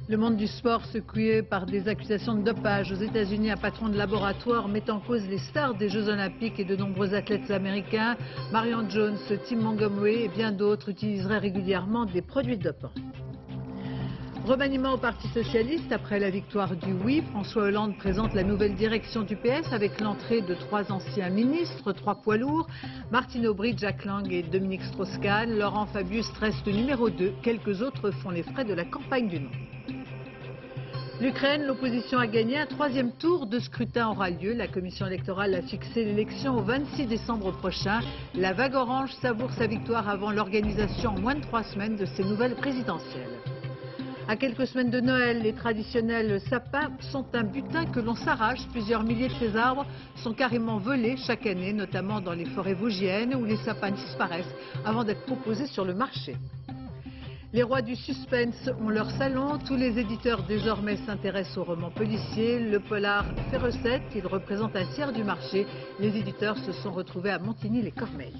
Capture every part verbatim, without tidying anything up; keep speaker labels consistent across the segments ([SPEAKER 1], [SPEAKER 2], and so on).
[SPEAKER 1] Le monde du sport secoué par des accusations de dopage. Aux États-Unis, un patron de laboratoire met en cause les stars des Jeux Olympiques et de nombreux athlètes américains. Marion Jones, Tim Montgomery et bien d'autres utiliseraient régulièrement des produits dopants. Remaniement au Parti Socialiste après la victoire du oui. François Hollande présente la nouvelle direction du P S avec l'entrée de trois anciens ministres, trois poids lourds. Martine Aubry, Jack Lang et Dominique Strauss-Kahn. Laurent Fabius reste numéro deux. Quelques autres font les frais de la campagne du non. L'Ukraine, l'opposition a gagné. Un troisième tour de scrutin aura lieu. La commission électorale a fixé l'élection au vingt-six décembre prochain. La vague orange savoure sa victoire avant l'organisation en moins de trois semaines de ces nouvelles présidentielles. À quelques semaines de Noël, les traditionnels sapins sont un butin que l'on s'arrache. Plusieurs milliers de ces arbres sont carrément volés chaque année, notamment dans les forêts vosgiennes où les sapins disparaissent avant d'être proposés sur le marché. Les rois du suspense ont leur salon. Tous les éditeurs désormais s'intéressent aux romans policiers. Le polar fait recette, il représente un tiers du marché. Les éditeurs se sont retrouvés à Montigny-les-Cormeilles.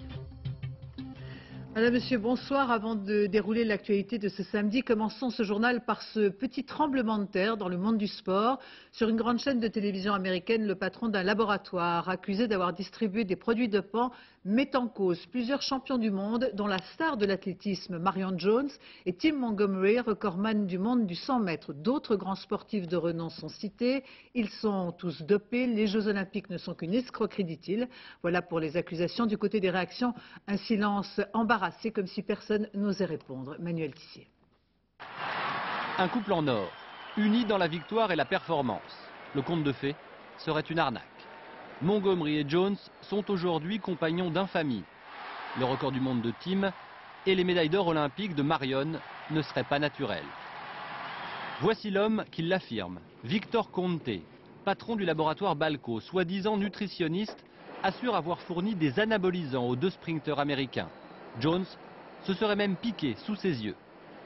[SPEAKER 1] Madame, Monsieur, bonsoir. Avant de dérouler l'actualité de ce samedi, commençons ce journal par ce petit tremblement de terre dans le monde du sport. Sur une grande chaîne de télévision américaine, le patron d'un laboratoire accusé d'avoir distribué des produits dopants met en cause plusieurs champions du monde, dont la star de l'athlétisme Marion Jones et Tim Montgomery, recordman du monde du cent mètres. D'autres grands sportifs de renom sont cités. Ils sont tous dopés. Les Jeux Olympiques ne sont qu'une escroquerie, dit-il. Voilà pour les accusations. Du côté des réactions, un silence embarrassé, comme si personne n'osait répondre. Manuel Tissier.
[SPEAKER 2] Un couple en or, uni dans la victoire et la performance. Le conte de fées serait une arnaque. Montgomery et Jones sont aujourd'hui compagnons d'infamie. Le record du monde de Tim et les médailles d'or olympiques de Marion ne seraient pas naturels. Voici l'homme qui l'affirme. Victor Conte, patron du laboratoire Balco, soi-disant nutritionniste, assure avoir fourni des anabolisants aux deux sprinteurs américains. Jones se serait même piqué sous ses yeux.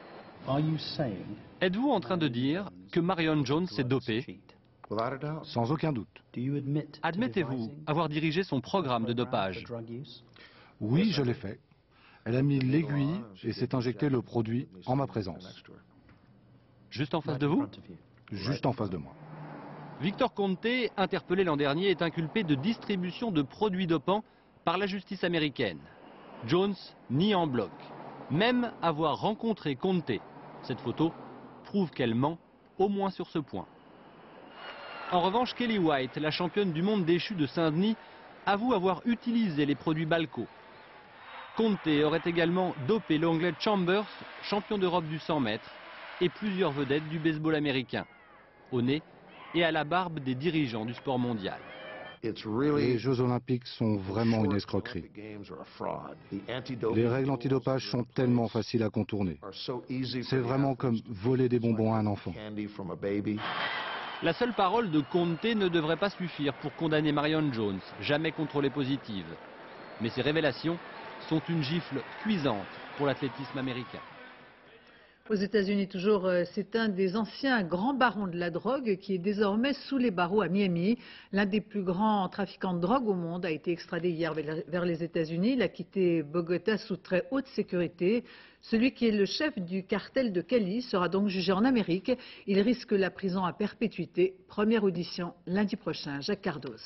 [SPEAKER 2] Êtes-vous en train de dire que Marion Jones s'est dopée?
[SPEAKER 3] Sans aucun doute.
[SPEAKER 2] Admettez-vous avoir dirigé son programme de dopage?
[SPEAKER 3] Oui, je l'ai fait. Elle a mis l'aiguille et s'est injecté le produit en ma présence.
[SPEAKER 2] Juste en face de vous?
[SPEAKER 3] Juste en face de moi.
[SPEAKER 2] Victor Conte, interpellé l'an dernier, est inculpé de distribution de produits dopants par la justice américaine. Jones nie en bloc, même avoir rencontré Conte. Cette photo prouve qu'elle ment, au moins sur ce point. En revanche, Kelly White, la championne du monde déchue de Saint-Denis, avoue avoir utilisé les produits Balco. Conte aurait également dopé l'anglais Chambers, champion d'Europe du cent mètres, et plusieurs vedettes du baseball américain, au nez et à la barbe des dirigeants du sport mondial.
[SPEAKER 3] Les Jeux Olympiques sont vraiment une escroquerie. Les règles antidopage sont tellement faciles à contourner. C'est vraiment comme voler des bonbons à un enfant.
[SPEAKER 2] La seule parole de Conte ne devrait pas suffire pour condamner Marion Jones, jamais contrôlée positive. Mais ces révélations sont une gifle cuisante pour l'athlétisme américain.
[SPEAKER 1] Aux États-Unis, toujours, c'est un des anciens grands barons de la drogue qui est désormais sous les barreaux à Miami. L'un des plus grands trafiquants de drogue au monde a été extradé hier vers les États-Unis. Il a quitté Bogota sous très haute sécurité. Celui qui est le chef du cartel de Cali sera donc jugé en Amérique. Il risque la prison à perpétuité. Première audition lundi prochain. Jacques Cardoz.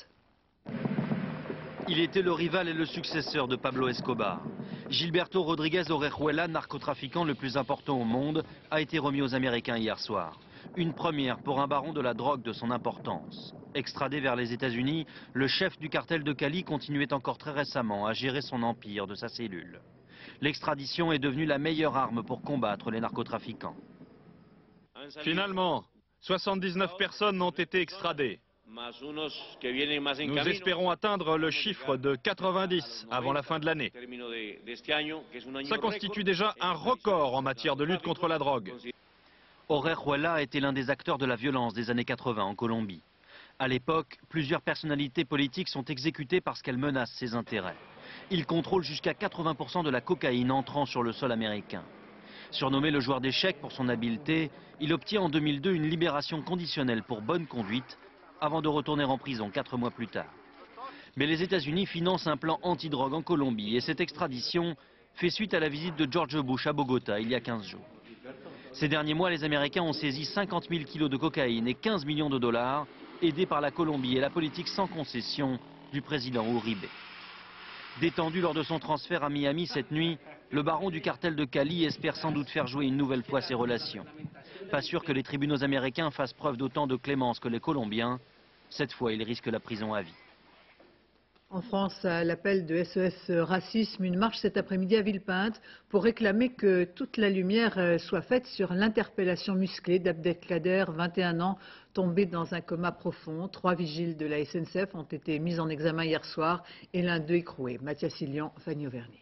[SPEAKER 4] Il était le rival et le successeur de Pablo Escobar. Gilberto Rodriguez Orejuela, narcotrafiquant le plus important au monde, a été remis aux Américains hier soir. Une première pour un baron de la drogue de son importance. Extradé vers les États-Unis, le chef du cartel de Cali continuait encore très récemment à gérer son empire de sa cellule. L'extradition est devenue la meilleure arme pour combattre les narcotrafiquants.
[SPEAKER 5] Finalement, soixante-dix-neuf personnes ont été extradées. Nous espérons atteindre le chiffre de quatre-vingt-dix avant la fin de l'année. Ça constitue déjà un record en matière de lutte contre la drogue.
[SPEAKER 4] Orejuela était l'un des acteurs de la violence des années quatre-vingt en Colombie. À l'époque, plusieurs personnalités politiques sont exécutées parce qu'elles menacent ses intérêts. Il contrôle jusqu'à quatre-vingts pour cent de la cocaïne entrant sur le sol américain. Surnommé le joueur d'échecs pour son habileté, il obtient en deux mille deux une libération conditionnelle pour bonne conduite avant de retourner en prison quatre mois plus tard. Mais les États-Unis financent un plan anti-drogue en Colombie et cette extradition fait suite à la visite de George Bush à Bogota il y a quinze jours. Ces derniers mois, les Américains ont saisi cinquante mille kilos de cocaïne et quinze millions de dollars, aidés par la Colombie et la politique sans concession du président Uribe. Détendu lors de son transfert à Miami cette nuit, le baron du cartel de Cali espère sans doute faire jouer une nouvelle fois ses relations. Pas sûr que les tribunaux américains fassent preuve d'autant de clémence que les Colombiens. Cette fois, il risque la prison à vie.
[SPEAKER 1] En France, à l'appel de S O S Racisme, une marche cet après-midi à Villepinte pour réclamer que toute la lumière soit faite sur l'interpellation musclée d'Abdelkader, vingt et un ans, tombé dans un coma profond. Trois vigiles de la S N C F ont été mis en examen hier soir et l'un d'eux écroué. Mathias Silian, Fanny Auvergne.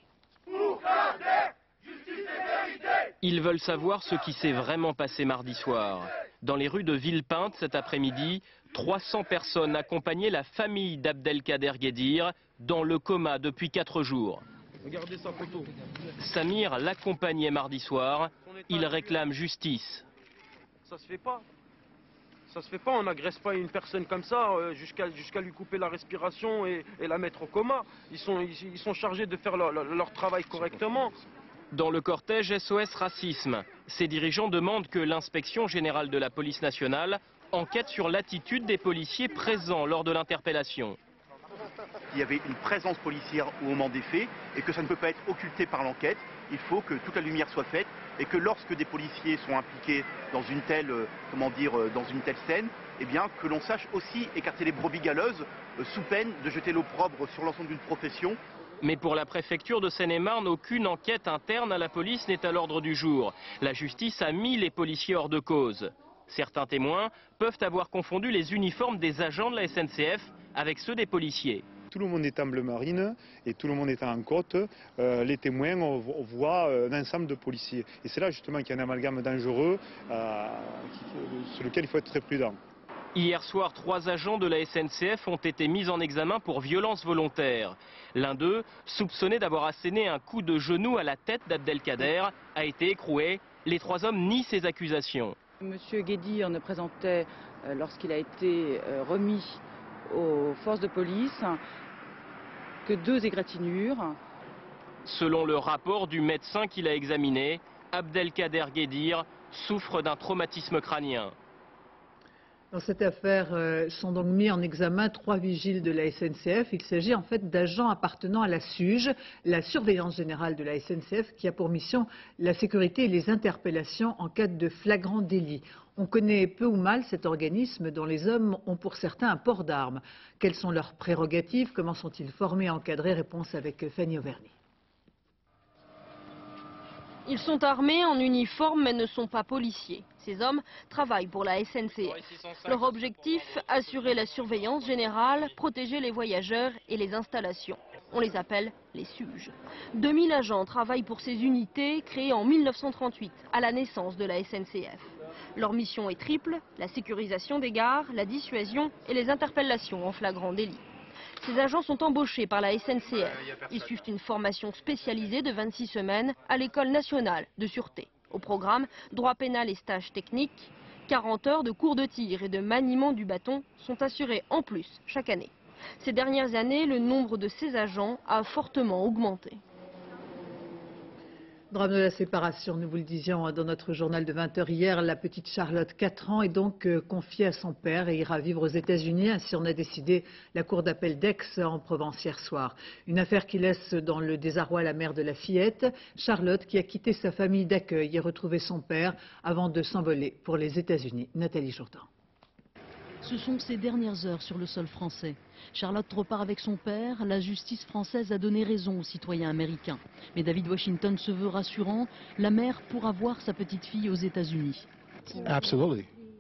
[SPEAKER 6] Ils veulent savoir ce qui s'est vraiment passé mardi soir. Dans les rues de Villepinte cet après-midi, trois cents personnes accompagnaient la famille d'Abdelkader Guedir dans le coma depuis quatre jours.
[SPEAKER 7] Regardez sa photo.
[SPEAKER 6] Samir l'accompagnait mardi soir. Il réclame justice.
[SPEAKER 7] Ça se fait pas. Ça se fait pas, on n'agresse pas une personne comme ça euh, jusqu'à jusqu'à lui couper la respiration et, et la mettre au coma. Ils sont, ils, ils sont chargés de faire leur, leur, leur travail correctement.
[SPEAKER 6] Dans le cortège S O S Racisme, ses dirigeants demandent que l'inspection générale de la police nationale enquête sur l'attitude des policiers présents lors de l'interpellation.
[SPEAKER 8] Il y avait une présence policière au moment des faits et que ça ne peut pas être occulté par l'enquête. Il faut que toute la lumière soit faite et que lorsque des policiers sont impliqués dans une telle, euh, comment dire, euh, dans une telle scène, eh bien que l'on sache aussi écarter les brebis galeuses euh, sous peine de jeter l'opprobre sur l'ensemble d'une profession.
[SPEAKER 6] Mais pour la préfecture de Seine-et-Marne, aucune enquête interne à la police n'est à l'ordre du jour. La justice a mis les policiers hors de cause. Certains témoins peuvent avoir confondu les uniformes des agents de la S N C F avec ceux des policiers.
[SPEAKER 9] Tout le monde est en bleu marine et tout le monde est en côte. Euh, les témoins, on, on voit un ensemble de policiers. Et c'est là justement qu'il y a un amalgame dangereux euh, qui, sur lequel il faut être très prudent.
[SPEAKER 6] Hier soir, trois agents de la S N C F ont été mis en examen pour violence volontaire. L'un d'eux, soupçonné d'avoir asséné un coup de genou à la tête d'Abdelkader, a été écroué. Les trois hommes nient ces accusations.
[SPEAKER 10] Monsieur Guedir ne présentait, euh, lorsqu'il a été euh, remis aux forces de police, que deux égratignures.
[SPEAKER 6] Selon le rapport du médecin qui l'a examiné, Abdelkader Guedir souffre d'un traumatisme crânien.
[SPEAKER 1] Dans cette affaire euh, sont donc mis en examen trois vigiles de la S N C F. Il s'agit en fait d'agents appartenant à la SUGE, la surveillance générale de la S N C F, qui a pour mission la sécurité et les interpellations en cas de flagrant délit. On connaît peu ou mal cet organisme dont les hommes ont pour certains un port d'armes. Quelles sont leurs prérogatives? Comment sont-ils formés et encadrés? Réponse avec Fanny Auvergne.
[SPEAKER 11] Ils sont armés en uniforme mais ne sont pas policiers. Ces hommes travaillent pour la S N C F. Leur objectif, assurer la surveillance générale, protéger les voyageurs et les installations. On les appelle les SUGE. deux mille agents travaillent pour ces unités créées en mille neuf cent trente-huit, à la naissance de la S N C F. Leur mission est triple, la sécurisation des gares, la dissuasion et les interpellations en flagrant délit. Ces agents sont embauchés par la S N C F. Ils suivent une formation spécialisée de vingt-six semaines à l'École nationale de sûreté. Au programme, droit pénal et stages techniques, quarante heures de cours de tir et de maniement du bâton sont assurés en plus chaque année. Ces dernières années, le nombre de ces agents a fortement augmenté.
[SPEAKER 1] Drame de la séparation, nous vous le disions dans notre journal de vingt heures hier, la petite Charlotte, quatre ans, est donc confiée à son père et ira vivre aux États-Unis. Ainsi en a décidé la cour d'appel d'Aix en Provence hier soir. Une affaire qui laisse dans le désarroi la mère de la fillette, Charlotte, qui a quitté sa famille d'accueil et retrouvé son père avant de s'envoler pour les États-Unis. Nathalie Jourdan.
[SPEAKER 12] Ce sont ses dernières heures sur le sol français. Charlotte repart avec son père. La justice française a donné raison aux citoyens américains. Mais David Washington se veut rassurant. La mère pourra voir sa petite fille aux États-Unis.
[SPEAKER 13] Absolument.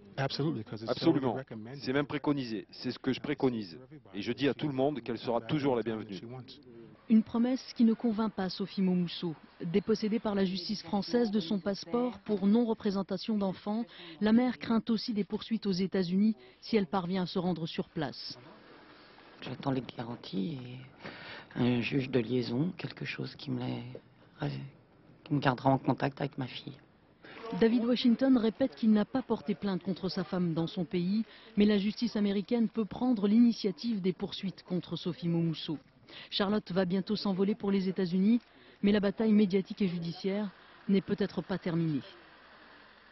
[SPEAKER 13] C'est même préconisé. C'est ce que je préconise. Et je dis à tout le monde qu'elle sera toujours la bienvenue.
[SPEAKER 12] Une promesse qui ne convainc pas Sophie Momousseau. Dépossédée par la justice française de son passeport pour non-représentation d'enfants, la mère craint aussi des poursuites aux États-Unis si elle parvient à se rendre sur place.
[SPEAKER 10] J'attends les garanties et un juge de liaison, quelque chose qui me, les... qui me gardera en contact avec ma fille.
[SPEAKER 12] David Washington répète qu'il n'a pas porté plainte contre sa femme dans son pays, mais la justice américaine peut prendre l'initiative des poursuites contre Sophie Momousseau. Charlotte va bientôt s'envoler pour les États-Unis, mais la bataille médiatique et judiciaire n'est peut-être pas terminée.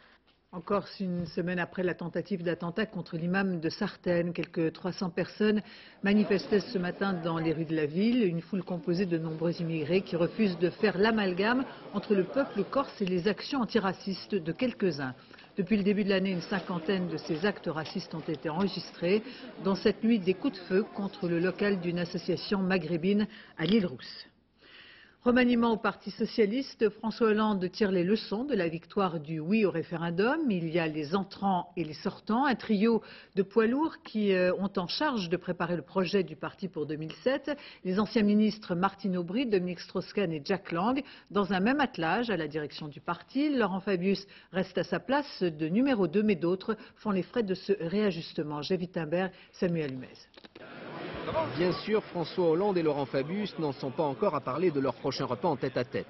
[SPEAKER 1] En Corse, une semaine après la tentative d'attentat contre l'imam de Sartène, quelques trois cents personnes manifestaient ce matin dans les rues de la ville. Une foule composée de nombreux immigrés qui refusent de faire l'amalgame entre le peuple corse et les actions antiracistes de quelques-uns. Depuis le début de l'année, une cinquantaine de ces actes racistes ont été enregistrés, dont cette nuit des coups de feu contre le local d'une association maghrébine à l'Île-Rousse. Remaniement au Parti socialiste, François Hollande tire les leçons de la victoire du oui au référendum. Il y a les entrants et les sortants, un trio de poids lourds qui euh, ont en charge de préparer le projet du parti pour deux mille sept. Les anciens ministres Martine Aubry, Dominique Strauss-Kahn et Jack Lang, dans un même attelage à la direction du parti. Laurent Fabius reste à sa place de numéro deux, mais d'autres font les frais de ce réajustement. Jay Wittenberg, Samuel Humez.
[SPEAKER 14] Bien sûr, François Hollande et Laurent Fabius n'en sont pas encore à parler de leur prochain repas en tête-à-tête.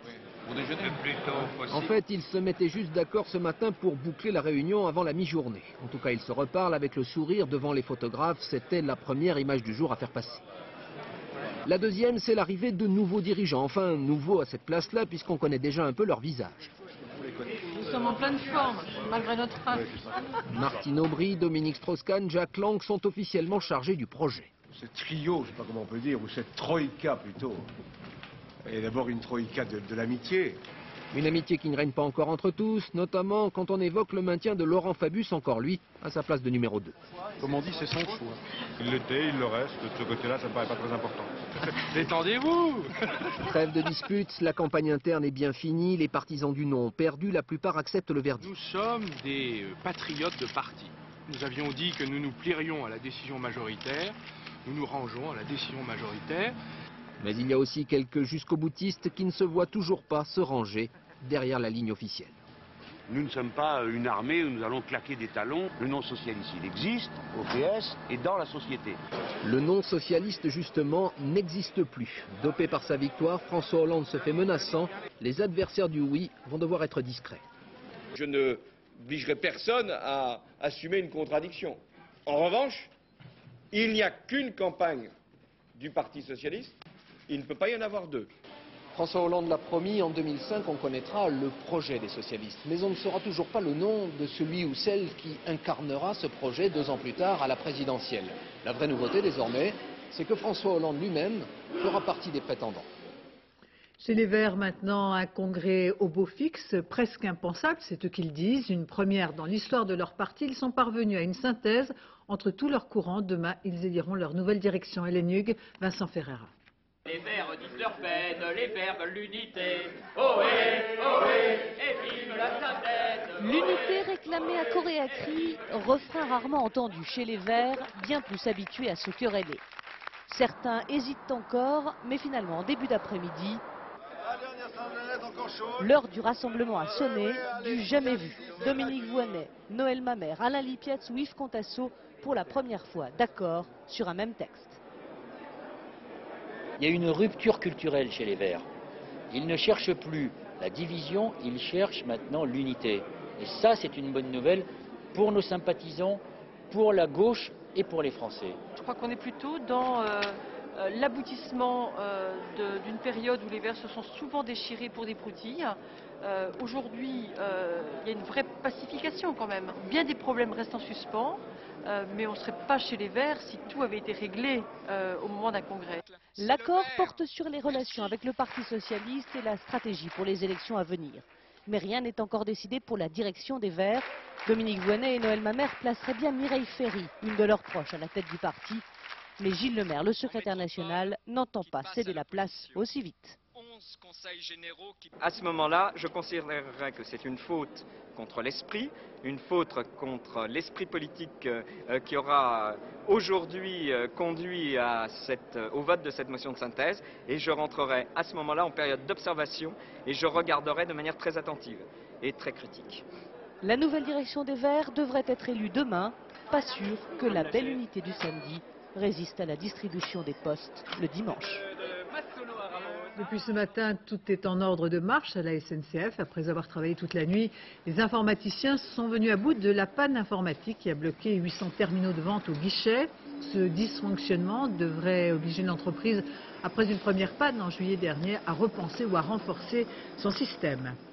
[SPEAKER 14] En fait, ils se mettaient juste d'accord ce matin pour boucler la réunion avant la mi-journée. En tout cas, ils se reparlent avec le sourire devant les photographes. C'était la première image du jour à faire passer. La deuxième, c'est l'arrivée de nouveaux dirigeants. Enfin, nouveaux à cette place-là, puisqu'on connaît déjà un peu leur visage.
[SPEAKER 15] Nous sommes en pleine forme, malgré notre âge.
[SPEAKER 14] Martine Aubry, Dominique Strauss-Kahn, Jack Lang sont officiellement chargés du projet.
[SPEAKER 16] Ce trio, je ne sais pas comment on peut dire, ou cette troïka plutôt. Et d'abord une troïka de, de l'amitié.
[SPEAKER 14] Une amitié qui ne règne pas encore entre tous, notamment quand on évoque le maintien de Laurent Fabius, encore lui, à sa place de numéro deux.
[SPEAKER 16] Comme on dit, c'est son choix.
[SPEAKER 17] Il l'était, il le reste. De ce côté-là, ça ne me paraît pas très important. Détendez-vous.
[SPEAKER 14] Trêve de disputes, la campagne interne est bien finie, les partisans du non ont perdu, la plupart acceptent le verdict.
[SPEAKER 18] Nous sommes des patriotes de parti. Nous avions dit que nous nous plierions à la décision majoritaire. Nous nous rangeons à la décision majoritaire.
[SPEAKER 14] Mais il y a aussi quelques jusqu'au-boutistes qui ne se voient toujours pas se ranger derrière la ligne officielle.
[SPEAKER 19] Nous ne sommes pas une armée où nous allons claquer des talons. Le non-socialiste, il existe au P S et dans la société.
[SPEAKER 14] Le non-socialiste, justement, n'existe plus. Dopé par sa victoire, François Hollande se fait menaçant. Les adversaires du oui vont devoir être discrets.
[SPEAKER 20] Je ne obligerai personne à assumer une contradiction. En revanche, il n'y a qu'une campagne du Parti socialiste, il ne peut pas y en avoir deux.
[SPEAKER 14] François Hollande l'a promis, en deux mille cinq, on connaîtra le projet des socialistes. Mais on ne saura toujours pas le nom de celui ou celle qui incarnera ce projet deux ans plus tard à la présidentielle. La vraie nouveauté désormais, c'est que François Hollande lui-même fera partie des prétendants.
[SPEAKER 1] Chez les Verts, maintenant, un congrès au beau fixe, presque impensable, c'est eux qui le disent. Une première dans l'histoire de leur parti. Ils sont parvenus à une synthèse entre tous leurs courants. Demain, ils éliront leur nouvelle direction. Hélène Hugues, Vincent Ferreira.
[SPEAKER 21] Les Verts disent leur peine, les Verts veulent l'unité. Ohé, ohé, et vive la synthèse.
[SPEAKER 22] L'unité réclamée à corps et à cri, refrain rarement entendu chez les Verts, bien plus habitués à se quereller. Certains hésitent encore, mais finalement, en début d'après-midi, l'heure du rassemblement a sonné, du jamais vu. Dominique Voynet, Noël Mamère, Alain Lipietz ou Yves Contasso, pour la première fois, d'accord sur un même texte.
[SPEAKER 23] Il y a une rupture culturelle chez les Verts. Ils ne cherchent plus la division, ils cherchent maintenant l'unité. Et ça, c'est une bonne nouvelle pour nos sympathisants, pour la gauche et pour les Français.
[SPEAKER 15] Je crois qu'on est plutôt dans euh, euh, l'aboutissement euh, d'une période où les Verts se sont souvent déchirés pour des broutilles. Euh, Aujourd'hui, euh, il y a une vraie pacification quand même. Bien des problèmes restent en suspens. Euh, mais on ne serait pas chez les Verts si tout avait été réglé euh, au moment d'un congrès.
[SPEAKER 22] L'accord porte sur les relations avec le Parti socialiste et la stratégie pour les élections à venir. Mais rien n'est encore décidé pour la direction des Verts. Dominique Voynet et Noël Mamère placeraient bien Mireille Ferry, une de leurs proches, à la tête du parti. Mais Gilles Lemaire, le secrétaire national, n'entend pas céder la place aussi vite.
[SPEAKER 24] À ce moment-là, je considérerais que c'est une faute contre l'esprit, une faute contre l'esprit politique euh, qui aura aujourd'hui euh, conduit à cette, euh, au vote de cette motion de synthèse, et je rentrerai à ce moment-là en période d'observation et je regarderai de manière très attentive et très critique.
[SPEAKER 22] La nouvelle direction des Verts devrait être élue demain, pas sûr que la belle unité du samedi résiste à la distribution des postes le dimanche.
[SPEAKER 1] Depuis ce matin, tout est en ordre de marche à la S N C F. Après avoir travaillé toute la nuit, les informaticiens sont venus à bout de la panne informatique qui a bloqué huit cents terminaux de vente au guichet. Ce dysfonctionnement devrait obliger l'entreprise, après une première panne en juillet dernier, à repenser ou à renforcer son système.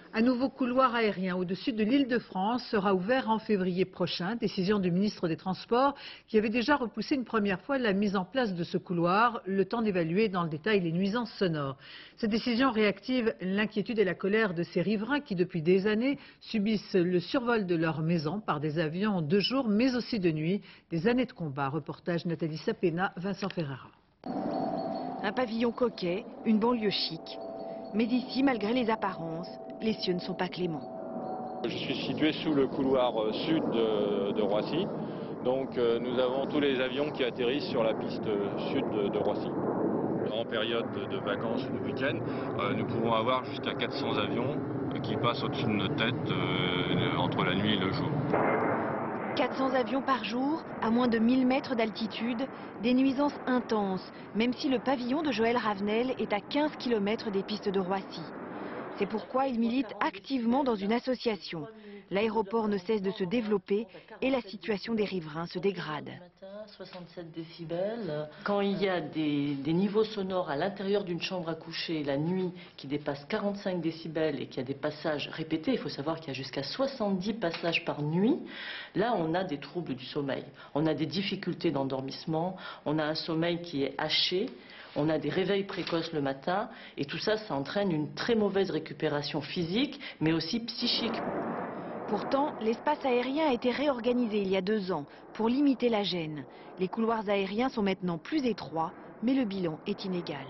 [SPEAKER 1] Un nouveau couloir aérien au-dessus de l'Île-de-France sera ouvert en février prochain. Décision du ministre des Transports qui avait déjà repoussé une première fois la mise en place de ce couloir, le temps d'évaluer dans le détail les nuisances sonores. Cette décision réactive l'inquiétude et la colère de ces riverains qui, depuis des années, subissent le survol de leurs maisons par des avions de jour mais aussi de nuit. Des années de combat. Reportage Nathalie Sapena, Vincent Ferreira.
[SPEAKER 2] Un pavillon coquet, une banlieue chic. Mais ici, malgré les apparences, les cieux ne sont pas cléments.
[SPEAKER 3] Je suis situé sous le couloir sud de, de Roissy. Donc euh, nous avons tous les avions qui atterrissent sur la piste sud de, de Roissy. En période de, de vacances ou de week-end, euh, nous pouvons avoir jusqu'à quatre cents avions qui passent au-dessus de nos têtes euh, entre la nuit et le jour.
[SPEAKER 2] quatre cents avions par jour, à moins de mille mètres d'altitude, des nuisances intenses, même si le pavillon de Joël Ravenel est à quinze kilomètres des pistes de Roissy. C'est pourquoi il milite activement dans une association. L'aéroport ne cesse de se développer et la situation des riverains se dégrade.
[SPEAKER 4] soixante-sept décibels. Quand il y a des, des niveaux sonores à l'intérieur d'une chambre à coucher la nuit qui dépassent quarante-cinq décibels et qu'il y a des passages répétés, il faut savoir qu'il y a jusqu'à soixante-dix passages par nuit, là on a des troubles du sommeil. On a des difficultés d'endormissement, on a un sommeil qui est haché. On a des réveils précoces le matin et tout ça, ça entraîne une très mauvaise récupération physique, mais aussi psychique.
[SPEAKER 2] Pourtant, l'espace aérien a été réorganisé il y a deux ans pour limiter la gêne. Les couloirs aériens sont maintenant plus étroits, mais le bilan est inégal.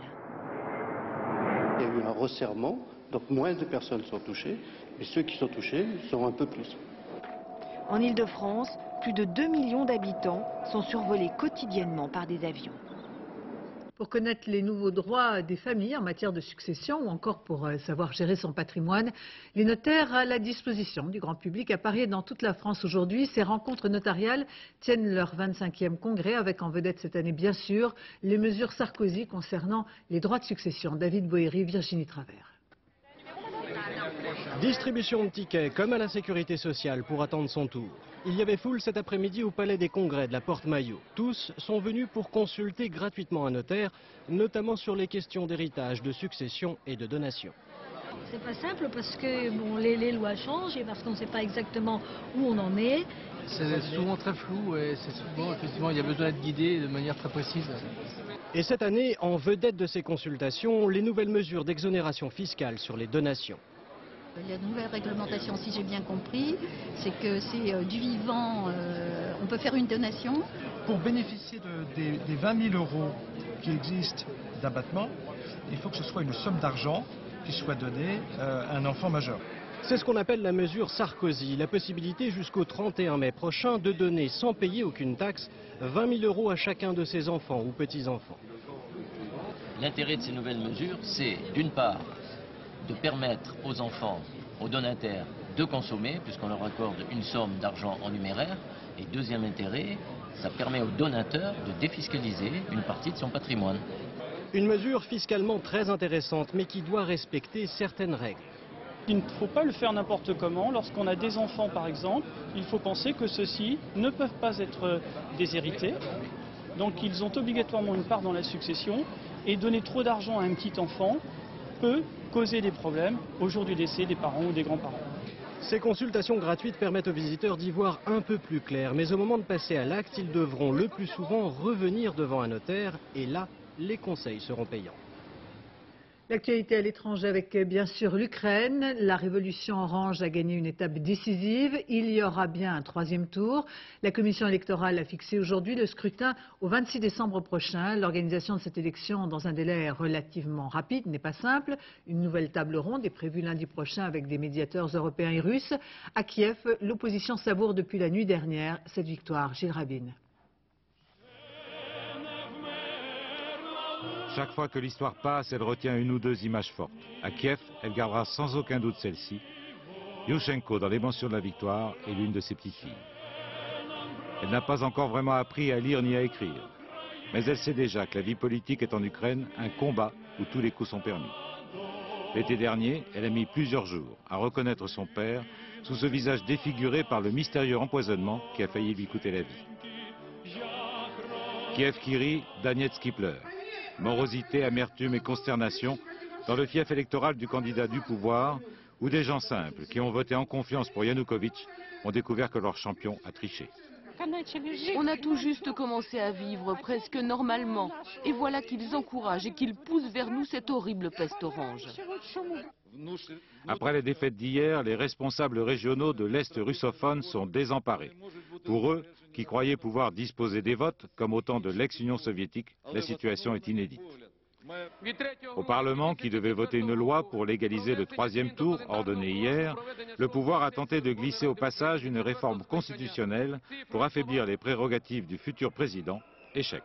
[SPEAKER 5] Il y a eu un resserrement, donc moins de personnes sont touchées, et ceux qui sont touchés sont un peu plus.
[SPEAKER 2] En Île-de-France, plus de deux millions d'habitants sont survolés quotidiennement par des avions.
[SPEAKER 1] Pour connaître les nouveaux droits des familles en matière de succession ou encore pour savoir gérer son patrimoine, les notaires à la disposition du grand public à Paris et dans toute la France aujourd'hui. Ces rencontres notariales tiennent leur vingt-cinquième congrès avec en vedette cette année bien sûr les mesures Sarkozy concernant les droits de succession. David Boéry, Virginie Travers.
[SPEAKER 25] Distribution de tickets comme à la sécurité sociale pour attendre son tour. Il y avait foule cet après-midi au Palais des Congrès de la Porte-Maillot. Tous sont venus pour consulter gratuitement un notaire, notamment sur les questions d'héritage, de succession et de donation.
[SPEAKER 26] C'est pas simple parce que bon, les, les lois changent et parce qu'on ne sait pas exactement où on en est.
[SPEAKER 27] C'est souvent très flou et c'est souvent, effectivement, il y a besoin d'être guidé de manière très précise.
[SPEAKER 25] Et cette année, en vedette de ces consultations, les nouvelles mesures d'exonération fiscale sur les donations.
[SPEAKER 26] La nouvelle réglementation, si j'ai bien compris, c'est que c'est euh, du vivant, euh, on peut faire une donation.
[SPEAKER 28] Pour bénéficier de, des, des vingt mille euros qui existent d'abattement, il faut que ce soit une somme d'argent qui soit donnée euh, à un enfant majeur.
[SPEAKER 25] C'est ce qu'on appelle la mesure Sarkozy, la possibilité jusqu'au trente et un mai prochain de donner sans payer aucune taxe vingt mille euros à chacun de ses enfants ou petits-enfants.
[SPEAKER 29] L'intérêt de ces nouvelles mesures, c'est d'une part de permettre aux enfants, aux donataires, de consommer, puisqu'on leur accorde une somme d'argent en numéraire. Et deuxième intérêt, ça permet aux donateurs de défiscaliser une partie de son patrimoine.
[SPEAKER 25] Une mesure fiscalement très intéressante, mais qui doit respecter certaines règles.
[SPEAKER 30] Il ne faut pas le faire n'importe comment. Lorsqu'on a des enfants, par exemple, il faut penser que ceux-ci ne peuvent pas être déshérités. Donc ils ont obligatoirement une part dans la succession. Et donner trop d'argent à un petit enfant peut causer des problèmes au jour du décès des parents ou des grands-parents.
[SPEAKER 25] Ces consultations gratuites permettent aux visiteurs d'y voir un peu plus clair, mais au moment de passer à l'acte, ils devront le plus souvent revenir devant un notaire, et là, les conseils seront payants.
[SPEAKER 1] L'actualité à l'étranger avec bien sûr l'Ukraine. La révolution orange a gagné une étape décisive. Il y aura bien un troisième tour. La commission électorale a fixé aujourd'hui le scrutin au vingt-six décembre prochain. L'organisation de cette élection dans un délai relativement rapide n'est pas simple. Une nouvelle table ronde est prévue lundi prochain avec des médiateurs européens et russes. À Kiev, l'opposition savoure depuis la nuit dernière cette victoire. Gilles Rabin.
[SPEAKER 31] Chaque fois que l'histoire passe, elle retient une ou deux images fortes. À Kiev, elle gardera sans aucun doute celle-ci. Yushchenko, dans les mentions de la victoire, est l'une de ses petites filles. Elle n'a pas encore vraiment appris à lire ni à écrire. Mais elle sait déjà que la vie politique est en Ukraine un combat où tous les coups sont permis. L'été dernier, elle a mis plusieurs jours à reconnaître son père sous ce visage défiguré par le mystérieux empoisonnement qui a failli lui coûter la vie. Kiev qui rit, Donetsk qui pleure. Morosité, amertume et consternation dans le fief électoral du candidat du pouvoir, Ou des gens simples qui ont voté en confiance pour Yanukovych ont découvert que leur champion a triché.
[SPEAKER 6] On a tout juste commencé à vivre presque normalement. Et voilà qu'ils encouragent et qu'ils poussent vers nous cette horrible peste orange.
[SPEAKER 31] Après les défaites d'hier, les responsables régionaux de l'Est russophone sont désemparés. Pour eux, qui croyaient pouvoir disposer des votes, comme au temps de l'ex-Union soviétique, la situation est inédite. Au Parlement, qui devait voter une loi pour légaliser le troisième tour, ordonné hier, le pouvoir a tenté de glisser au passage une réforme constitutionnelle pour affaiblir les prérogatives du futur président. Échec.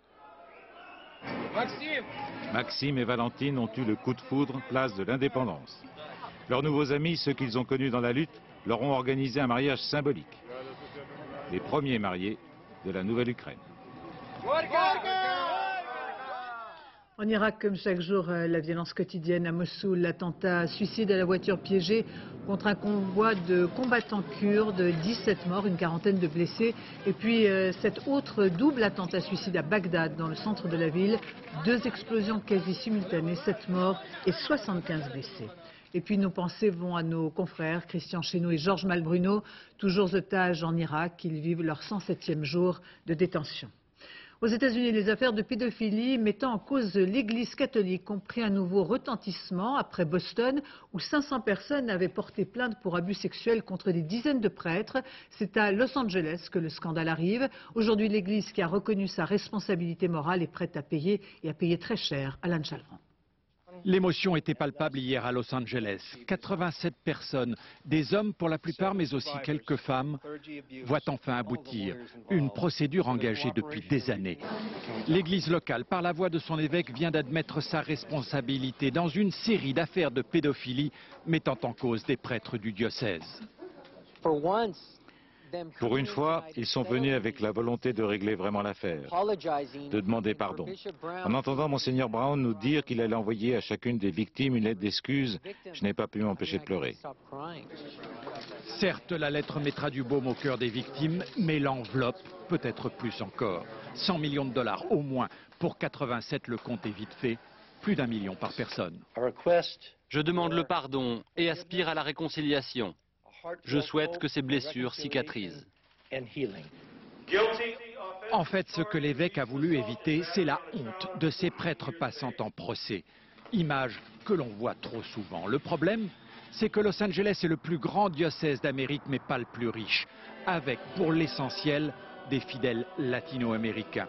[SPEAKER 31] Maxime et Valentine ont eu le coup de foudre, place de l'Indépendance. Leurs nouveaux amis, ceux qu'ils ont connus dans la lutte, leur ont organisé un mariage symbolique. Les premiers mariés de la Nouvelle-Ukraine.
[SPEAKER 1] En Irak, comme chaque jour, la violence quotidienne à Mossoul, l'attentat suicide à la voiture piégée contre un convoi de combattants kurdes, dix-sept morts, une quarantaine de blessés. Et puis euh, cet autre double attentat suicide à Bagdad, dans le centre de la ville, deux explosions quasi simultanées, sept morts et soixante-quinze blessés. Et puis nos pensées vont à nos confrères Christian Chesneau et Georges Malbruno, toujours otages en Irak. Ils vivent leur cent septième jour de détention. Aux États-Unis, les affaires de pédophilie mettant en cause l'Église catholique ont pris un nouveau retentissement après Boston, où cinq cents personnes avaient porté plainte pour abus sexuels contre des dizaines de prêtres. C'est à Los Angeles que le scandale arrive. Aujourd'hui, l'Église, qui a reconnu sa responsabilité morale, est prête à payer et à payer très cher. Alain Chalvran.
[SPEAKER 7] L'émotion était palpable hier à Los Angeles. quatre-vingt-sept personnes, des hommes pour la plupart, mais aussi quelques femmes, voient enfin aboutir une procédure engagée depuis des années. L'église locale, par la voix de son évêque, vient d'admettre sa responsabilité dans une série d'affaires de pédophilie mettant en cause des prêtres du diocèse.
[SPEAKER 31] Pour une fois, ils sont venus avec la volonté de régler vraiment l'affaire, de demander pardon. En entendant Monseigneur Brown nous dire qu'il allait envoyer à chacune des victimes une lettre d'excuse, je n'ai pas pu m'empêcher de pleurer.
[SPEAKER 7] Certes, la lettre mettra du baume au cœur des victimes, mais l'enveloppe peut être plus encore. cent millions de dollars au moins. Pour quatre-vingt-sept, le compte est vite fait. Plus d'un million par personne.
[SPEAKER 8] Je demande le pardon et aspire à la réconciliation. Je souhaite que ces blessures cicatrisent.
[SPEAKER 7] En fait, ce que l'évêque a voulu éviter, c'est la honte de ces prêtres passant en procès. Image que l'on voit trop souvent. Le problème, c'est que Los Angeles est le plus grand diocèse d'Amérique, mais pas le plus riche, avec, pour l'essentiel, des fidèles latino-américains.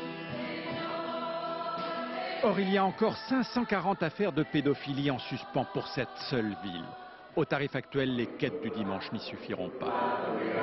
[SPEAKER 7] Or, il y a encore cinq cent quarante affaires de pédophilie en suspens pour cette seule ville. Au tarif actuel, les quêtes du dimanche n'y suffiront pas.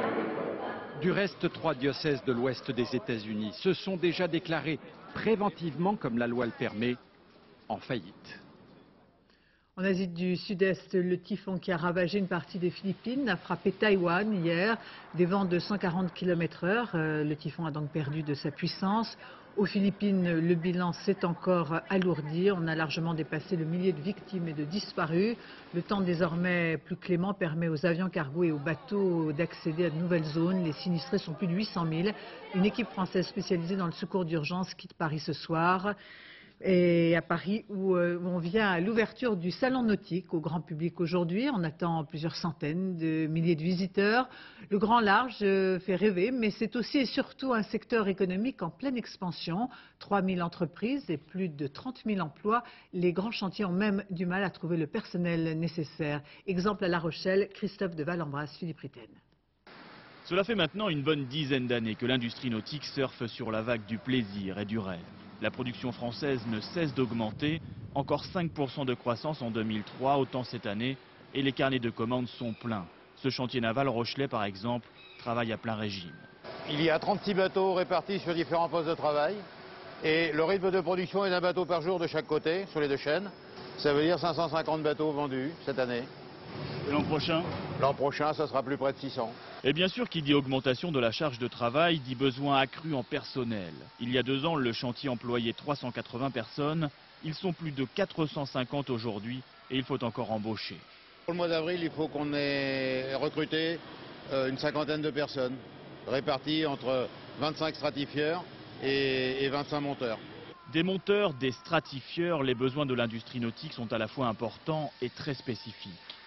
[SPEAKER 7] Du reste, trois diocèses de l'ouest des États-Unis se sont déjà déclarés préventivement, comme la loi le permet, en faillite.
[SPEAKER 1] En Asie du Sud-Est, le typhon qui a ravagé une partie des Philippines a frappé Taïwan hier. Des vents de cent quarante kilomètres heure. Le typhon a donc perdu de sa puissance. Aux Philippines, le bilan s'est encore alourdi. On a largement dépassé le millier de victimes et de disparus. Le temps désormais plus clément permet aux avions cargo et aux bateaux d'accéder à de nouvelles zones. Les sinistrés sont plus de huit cent mille. Une équipe française spécialisée dans le secours d'urgence quitte Paris ce soir. Et à Paris, où on vient à l'ouverture du salon nautique au grand public aujourd'hui. On attend plusieurs centaines de milliers de visiteurs. Le grand large fait rêver, mais c'est aussi et surtout un secteur économique en pleine expansion. trois mille entreprises et plus de trente mille emplois. Les grands chantiers ont même du mal à trouver le personnel nécessaire. Exemple à La Rochelle, Christophe de Val-en-Bresse, Philippe Ritten.
[SPEAKER 9] Cela fait maintenant une bonne dizaine d'années que l'industrie nautique surfe sur la vague du plaisir et du rêve. La production française ne cesse d'augmenter, encore cinq pour cent de croissance en deux mille trois, autant cette année, et les carnets de commandes sont pleins. Ce chantier naval Rochelais, par exemple, travaille à plein régime.
[SPEAKER 10] Il y a trente-six bateaux répartis sur différents postes de travail, et le rythme de production est d'un bateau par jour de chaque côté, sur les deux chaînes. Ça veut dire cinq cent cinquante bateaux vendus cette année.
[SPEAKER 9] Et l'an prochain?
[SPEAKER 10] L'an prochain, ça sera plus près de six cents.
[SPEAKER 9] Et bien sûr, qui dit augmentation de la charge de travail, dit besoin accru en personnel. Il y a deux ans, le chantier employait trois cent quatre-vingts personnes. Ils sont plus de quatre cent cinquante aujourd'hui et il faut encore embaucher.
[SPEAKER 10] Pour le mois d'avril, il faut qu'on ait recruté euh, une cinquantaine de personnes, réparties entre vingt-cinq stratifieurs et, et vingt-cinq monteurs.
[SPEAKER 9] Des monteurs, des stratifieurs, les besoins de l'industrie nautique sont à la fois importants et très spécifiques.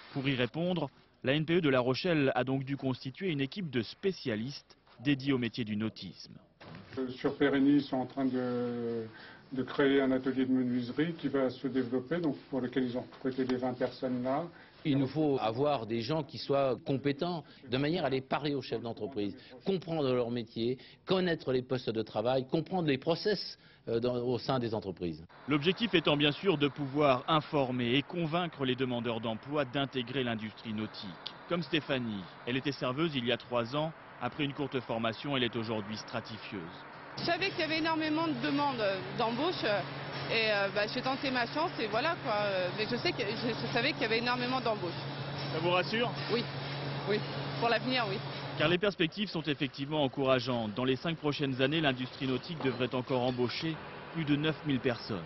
[SPEAKER 9] Pour y répondre, la N P E de La Rochelle a donc dû constituer une équipe de spécialistes dédiés au métier du nautisme.
[SPEAKER 11] Sur Périgny, ils sont en train de, de créer un atelier de menuiserie qui va se développer, donc pour lequel ils ont recruté les vingt personnes là.
[SPEAKER 12] Il nous faut avoir des gens qui soient compétents, de manière à aller parler aux chefs d'entreprise, comprendre leur métier, connaître les postes de travail, comprendre les process euh, dans, au sein des entreprises.
[SPEAKER 9] L'objectif étant bien sûr de pouvoir informer et convaincre les demandeurs d'emploi d'intégrer l'industrie nautique. Comme Stéphanie, elle était serveuse il y a trois ans. Après une courte formation, elle est aujourd'hui stratifieuse.
[SPEAKER 13] Je savais qu'il y avait énormément de demandes d'embauche et euh, bah, j'ai tenté ma chance et voilà quoi. Mais je, sais que, je, je savais qu'il y avait énormément d'embauches.
[SPEAKER 9] Ça vous rassure?
[SPEAKER 13] Oui, oui. Pour l'avenir, oui.
[SPEAKER 9] Car les perspectives sont effectivement encourageantes. Dans les cinq prochaines années, l'industrie nautique devrait encore embaucher plus de neuf mille personnes.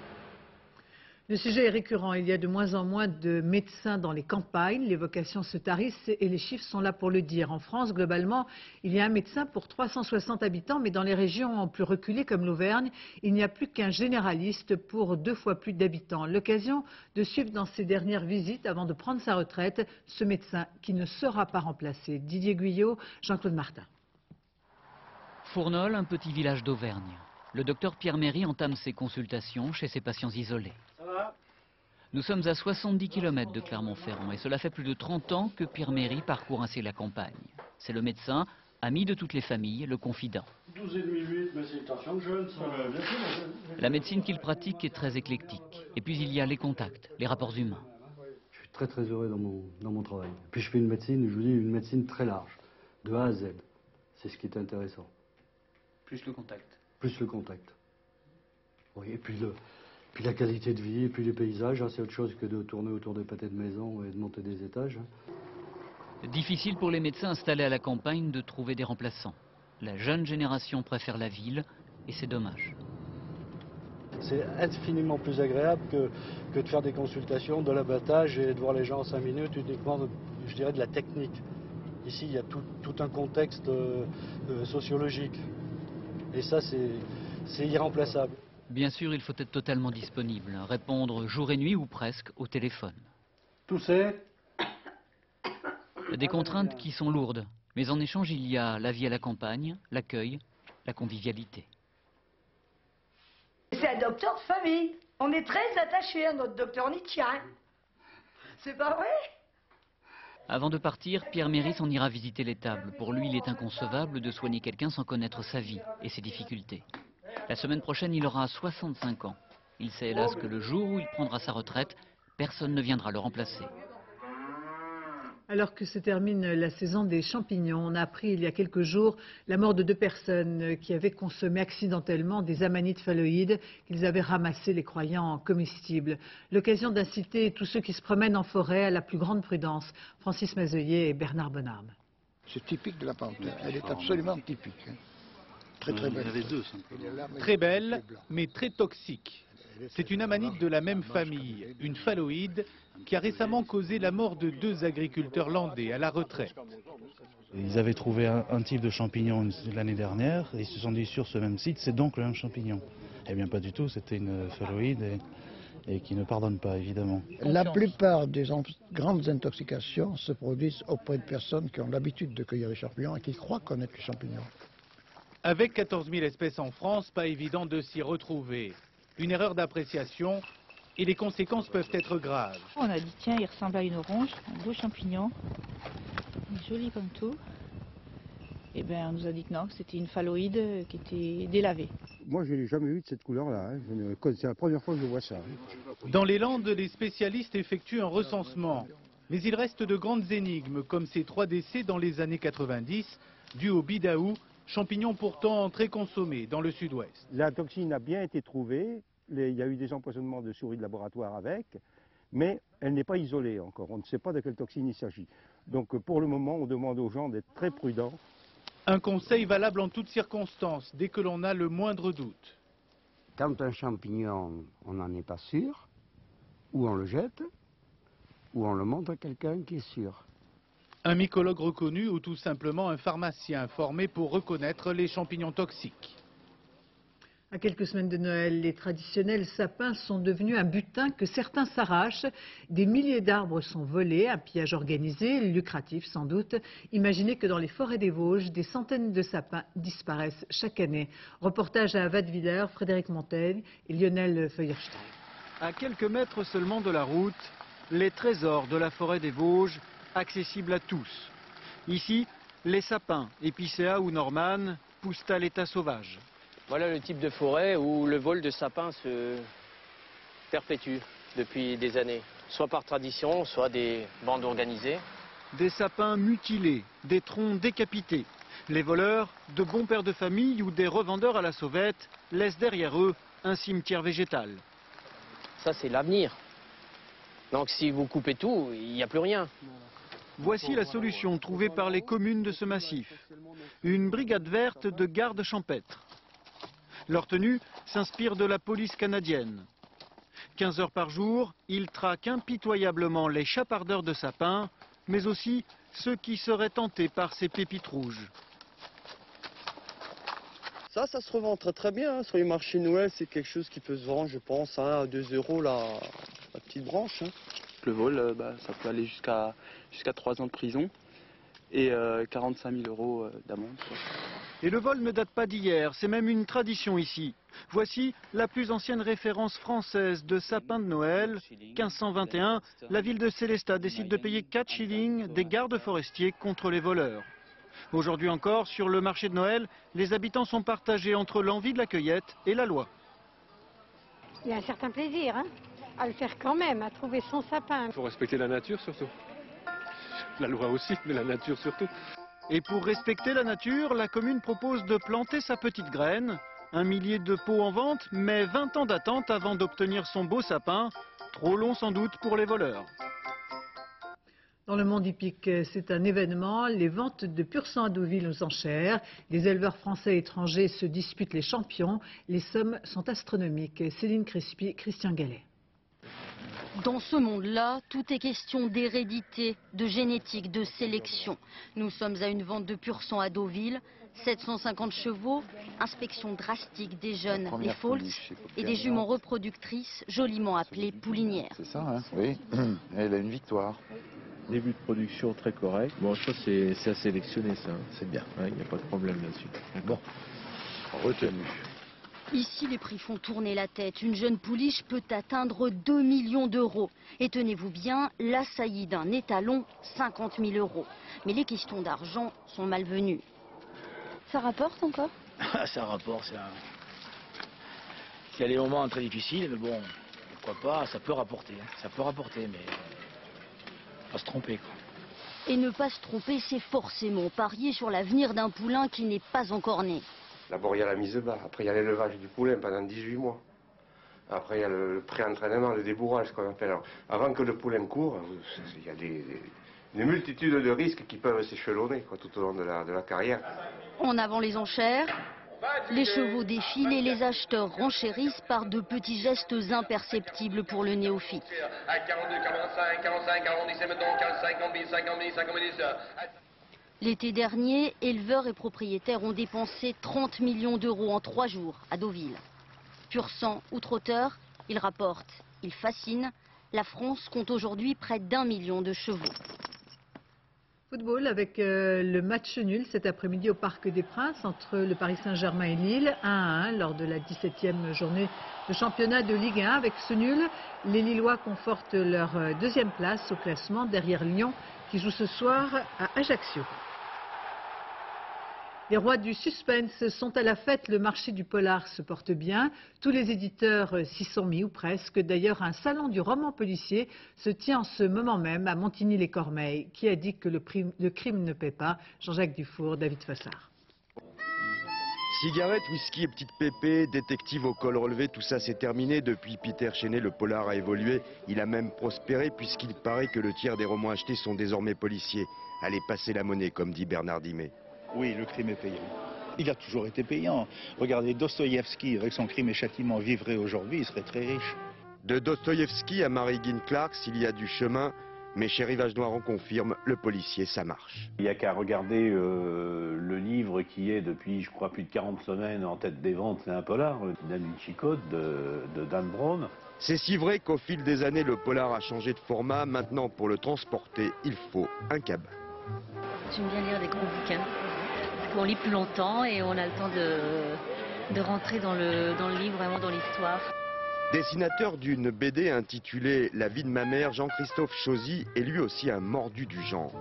[SPEAKER 1] Le sujet est récurrent. Il y a de moins en moins de médecins dans les campagnes. Les vocations se tarissent et les chiffres sont là pour le dire. En France, globalement, il y a un médecin pour trois cent soixante habitants, mais dans les régions plus reculées comme l'Auvergne, il n'y a plus qu'un généraliste pour deux fois plus d'habitants. L'occasion de suivre dans ses dernières visites, avant de prendre sa retraite, ce médecin qui ne sera pas remplacé. Didier Guyot, Jean-Claude Martin.
[SPEAKER 14] Fournol, un petit village d'Auvergne. Le docteur Pierre Méry entame ses consultations chez ses patients isolés. Nous sommes à soixante-dix kilomètres de Clermont-Ferrand et cela fait plus de trente ans que Pierre Méry parcourt ainsi la campagne. C'est le médecin, ami de toutes les familles, le confident.
[SPEAKER 16] douze et demi, huit, mais c'est une tension de jeune, ça. Bien sûr,
[SPEAKER 14] la médecine qu'il pratique est très éclectique. Et puis il y a les contacts, les rapports humains.
[SPEAKER 17] Je suis très très heureux dans mon, dans mon travail. Puis je fais une médecine, je vous dis, une médecine très large, de A à Z. C'est ce qui est intéressant.
[SPEAKER 16] Plus le contact.
[SPEAKER 17] Plus le contact. Oui, et puis le... Puis la qualité de vie, et puis les paysages, hein, c'est autre chose que de tourner autour des pâtés de maison et de monter des étages. Hein.
[SPEAKER 14] Difficile pour les médecins installés à la campagne de trouver des remplaçants. La jeune génération préfère la ville et c'est dommage.
[SPEAKER 17] C'est infiniment plus agréable que, que de faire des consultations, de l'abattage et de voir les gens en cinq minutes uniquement, de, je dirais, de la technique. Ici, il y a tout, tout un contexte euh, euh, sociologique. Et ça, c'est irremplaçable.
[SPEAKER 14] Bien sûr, il faut être totalement disponible, répondre jour et nuit ou presque au téléphone.
[SPEAKER 17] Tousser.
[SPEAKER 14] Des contraintes qui sont lourdes, mais en échange, il y a la vie à la campagne, l'accueil, la convivialité.
[SPEAKER 18] C'est un docteur de famille. On est très attachés à notre docteur, on y tient. C'est pas vrai?
[SPEAKER 14] Avant de partir, Pierre Méry s'en ira visiter les tables. Pour lui, il est inconcevable de soigner quelqu'un sans connaître sa vie et ses difficultés. La semaine prochaine, il aura soixante-cinq ans. Il sait hélas que le jour où il prendra sa retraite, personne ne viendra le remplacer.
[SPEAKER 1] Alors que se termine la saison des champignons, on a appris il y a quelques jours la mort de deux personnes qui avaient consommé accidentellement des amanites phalloïdes qu'ils avaient ramassés les croyant comestibles. L'occasion d'inciter tous ceux qui se promènent en forêt à la plus grande prudence. Francis Mazeuillet et Bernard Bonarme.
[SPEAKER 19] C'est typique de la panthère, elle est absolument typique. Très très belle.
[SPEAKER 20] Très belle, mais très toxique. C'est une amanite de la même famille, une phalloïde, qui a récemment causé la mort de deux agriculteurs landais à la retraite.
[SPEAKER 21] Ils avaient trouvé un, un type de champignon l'année dernière et ils se sont dit sur ce même site, c'est donc le même champignon. Eh bien pas du tout, c'était une phalloïde et, et qui ne pardonne pas évidemment.
[SPEAKER 19] La plupart des grandes intoxications se produisent auprès de personnes qui ont l'habitude de cueillir les champignons et qui croient connaître les champignons.
[SPEAKER 20] Avec quatorze mille espèces en France, pas évident de s'y retrouver. Une erreur d'appréciation et les conséquences peuvent être graves.
[SPEAKER 23] On a dit tiens, il ressemble à une orange, un beau champignon, joli comme tout. Et bien on nous a dit que non, que c'était une phalloïde qui était délavée.
[SPEAKER 19] Moi je n'ai jamais vu de cette couleur-là, hein. C'est la première fois que je vois ça.
[SPEAKER 20] Hein. Dans les Landes, les spécialistes effectuent un recensement. Mais il reste de grandes énigmes, comme ces trois décès dans les années quatre-vingt-dix, dus au bidaou, champignon pourtant très consommé dans le sud-ouest.
[SPEAKER 19] La toxine a bien été trouvée, il y a eu des empoisonnements de souris de laboratoire avec, mais elle n'est pas isolée encore, on ne sait pas de quelle toxine il s'agit. Donc pour le moment, on demande aux gens d'être très prudents.
[SPEAKER 20] Un conseil valable en toutes circonstances, dès que l'on a le moindre doute.
[SPEAKER 32] Quand un champignon, on n'en est pas sûr, ou on le jette, ou on le montre à quelqu'un qui est sûr.
[SPEAKER 20] Un mycologue reconnu ou tout simplement un pharmacien formé pour reconnaître les champignons toxiques.
[SPEAKER 1] À quelques semaines de Noël, les traditionnels sapins sont devenus un butin que certains s'arrachent. Des milliers d'arbres sont volés, un pillage organisé, lucratif sans doute. Imaginez que dans les forêts des Vosges, des centaines de sapins disparaissent chaque année. Reportage à Wattwiller, Frédéric Montaigne et Lionel Feuerstein.
[SPEAKER 25] À quelques mètres seulement de la route, les trésors de la forêt des Vosges, accessibles à tous. Ici, les sapins, épicéa ou normanne, poussent à l'état sauvage.
[SPEAKER 2] Voilà le type de forêt où le vol de sapins se perpétue depuis des années, soit par tradition, soit des bandes organisées.
[SPEAKER 25] Des sapins mutilés, des troncs décapités. Les voleurs, de bons pères de famille ou des revendeurs à la sauvette, laissent derrière eux un cimetière végétal.
[SPEAKER 2] Ça, c'est l'avenir. Donc si vous coupez tout, il n'y a plus rien.
[SPEAKER 25] Voici la solution trouvée par les communes de ce massif. Une brigade verte de gardes champêtres. Leur tenue s'inspire de la police canadienne. quinze heures par jour, ils traquent impitoyablement les chapardeurs de sapins, mais aussi ceux qui seraient tentés par ces pépites rouges.
[SPEAKER 3] Ça, ça se revend très très bien. Hein. Sur les marchés Noël, c'est quelque chose qui peut se vendre, je pense, hein, à deux euros la, la petite branche. Hein.
[SPEAKER 4] Le vol, euh, bah, ça peut aller jusqu'à jusqu'à trois ans de prison et euh, quarante-cinq mille euros euh, d'amende.
[SPEAKER 25] Et le vol ne date pas d'hier, c'est même une tradition ici. Voici la plus ancienne référence française de sapin de Noël. quinze cent vingt et un, la ville de Sélestat décide de payer quatre shillings des gardes forestiers contre les voleurs. Aujourd'hui encore, sur le marché de Noël, les habitants sont partagés entre l'envie de la cueillette et la loi.
[SPEAKER 5] Il y a un certain plaisir hein, à le faire quand même, à trouver son sapin.
[SPEAKER 15] Il faut respecter la nature surtout. La loi aussi, mais la nature surtout.
[SPEAKER 25] Et pour respecter la nature, la commune propose de planter sa petite graine. Un millier de pots en vente, mais vingt ans d'attente avant d'obtenir son beau sapin. Trop long sans doute pour les voleurs.
[SPEAKER 1] Dans le monde hippique, c'est un événement. Les ventes de pur sang à Deauville aux enchères. Les éleveurs français et étrangers se disputent les champions. Les sommes sont astronomiques. Céline Crespi, Christian Gallet.
[SPEAKER 22] Dans ce monde-là, tout est question d'hérédité, de génétique, de sélection. Nous sommes à une vente de pur sang à Deauville, sept cent cinquante chevaux, inspection drastique des jeunes, les Faults, et des juments reproductrices joliment appelées poulinières.
[SPEAKER 24] C'est ça, hein, oui. Elle a une victoire.
[SPEAKER 26] Début de production très correct. Bon, je crois que c'est à sélectionner ça, c'est bien, il n'y a pas de problème là-dessus.
[SPEAKER 24] Bon, retenu.
[SPEAKER 22] Ici, les prix font tourner la tête. Une jeune pouliche peut atteindre deux millions d'euros. Et tenez-vous bien, l'assaillie d'un étalon, cinquante mille euros. Mais les questions d'argent sont malvenues.
[SPEAKER 23] Ça rapporte encore?
[SPEAKER 27] Ça rapporte, ça. Il y a des moments très difficiles, mais bon, pourquoi pas, ça peut rapporter. Ça peut rapporter, mais pas se tromper, quoi.
[SPEAKER 22] Et ne pas se tromper, c'est forcément parier sur l'avenir d'un poulain qui n'est pas encore né.
[SPEAKER 28] D'abord, il y a la mise bas. Après, il y a l'élevage du poulain pendant dix-huit mois. Après, il y a le, le pré-entraînement, le débourrage, ce qu'on appelle. Alors, avant que le poulain court, il y a des, des, une multitude de risques qui peuvent s'échelonner quoi, tout au long de la, de la carrière.
[SPEAKER 22] En avant les enchères, les chevaux défilent et les acheteurs renchérissent par de petits gestes imperceptibles pour le néophyte.
[SPEAKER 29] quarante-deux, quarante-cinq, quarante-cinq, quarante-dix, quarante-cinq, cinquante mille, cinquante mille, cinquante mille.
[SPEAKER 22] L'été dernier, éleveurs et propriétaires ont dépensé trente millions d'euros en trois jours à Deauville. Pur sang ou trotteur, ils rapportent, ils fascinent. La France compte aujourd'hui près d'un million de chevaux.
[SPEAKER 1] Football avec euh, le match nul cet après-midi au Parc des Princes entre le Paris Saint-Germain et Lille, un à un lors de la dix-septième journée de championnat de Ligue un. Avec ce nul, les Lillois confortent leur deuxième place au classement derrière Lyon qui joue ce soir à Ajaccio. Les rois du suspense sont à la fête, le marché du polar se porte bien. Tous les éditeurs s'y sont mis, ou presque. D'ailleurs, un salon du roman policier se tient en ce moment même à Montigny-les-Cormeilles. Qui a dit que le, prime, le crime ne paie pas? Jean-Jacques Dufour, David Fossard.
[SPEAKER 30] Cigarettes, whisky et petites pépées, détective au col relevé, tout ça c'est terminé. Depuis Peter Chenet, le polar a évolué. Il a même prospéré puisqu'il paraît que le tiers des romans achetés sont désormais policiers. Allez, passer la monnaie, comme dit Bernard Dimet.
[SPEAKER 33] Oui, le crime est payant. Il a toujours été payant. Regardez Dostoïevski, avec son Crime et Châtiment, vivrait aujourd'hui, il serait très riche.
[SPEAKER 30] De Dostoïevski à Mary Ginn Clark, s'il y a du chemin, Mais chez Rivage Noir, on confirme, le policier, ça marche.
[SPEAKER 6] Il n'y a qu'à regarder euh, le livre qui est depuis, je crois, plus de quarante semaines en tête des ventes, c'est un polar, Da Vinci Code de, de Dan Brown.
[SPEAKER 30] C'est si vrai qu'au fil des années, le polar a changé de format. Maintenant, pour le transporter, il faut un cabane.
[SPEAKER 7] J'aime bien lire des gros bouquins. On lit plus longtemps et on a le temps de, de rentrer dans le, dans le livre, vraiment dans l'histoire.
[SPEAKER 30] Dessinateur d'une B D intitulée La vie de ma mère, Jean-Christophe Chauzy est lui aussi un mordu du genre.